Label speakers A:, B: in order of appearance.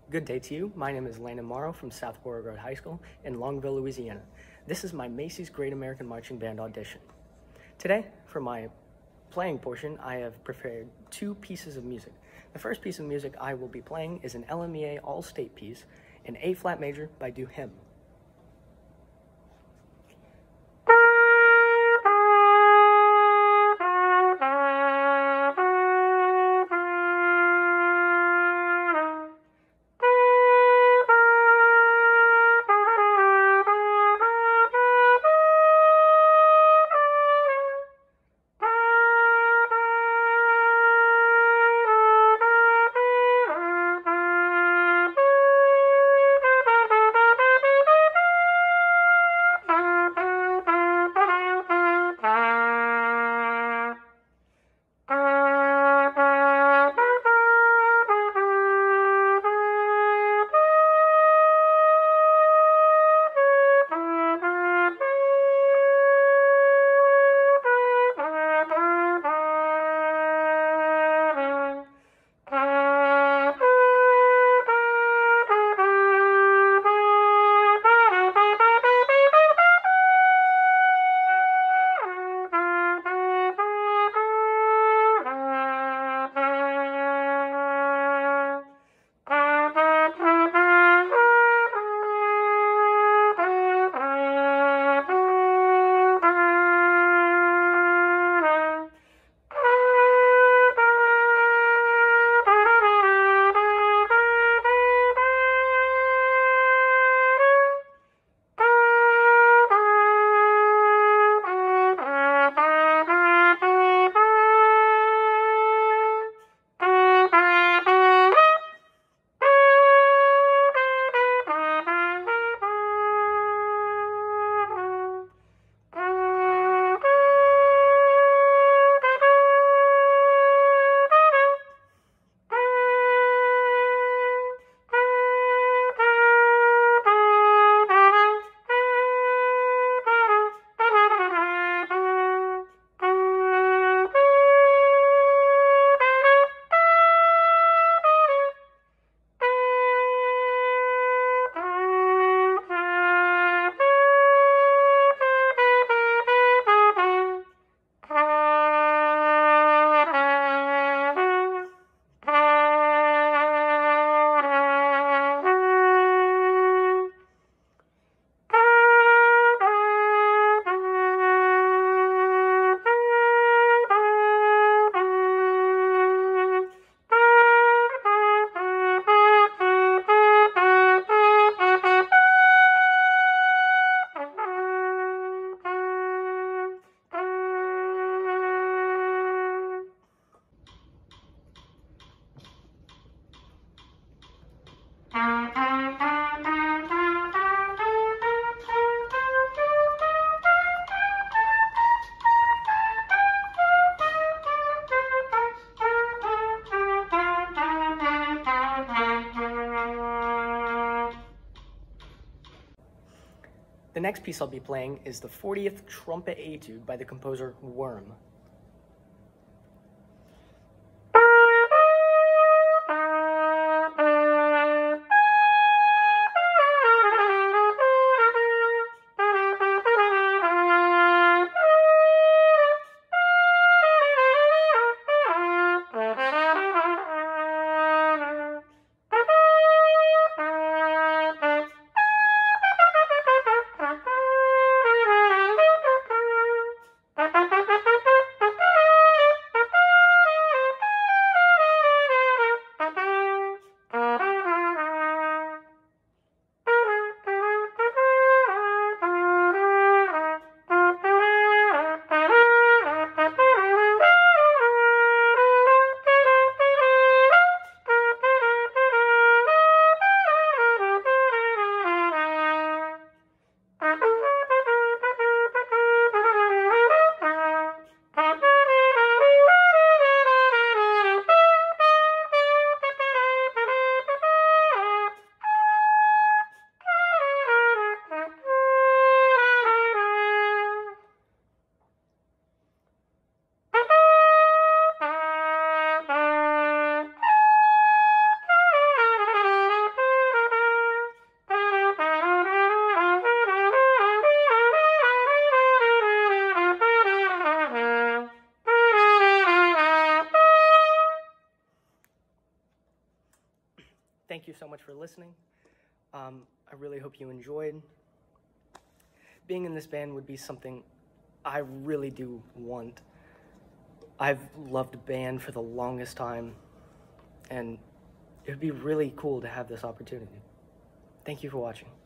A: Good day to you. My name is Landon Morrow from South Beauregard High School in Longville, Louisiana. This is my Macy's Great American Marching Band audition. Today, for my playing portion, I have prepared two pieces of music. The first piece of music I will be playing is an LMEA All-State piece in A-flat major by Him. The next piece I'll be playing is the 40th Trumpet Etude by the composer Worm. you so much for listening. I really hope you enjoyed. Being in this band would be something I really do want. I've loved band for the longest time, and it would be really cool to have this opportunity. Thank you for watching.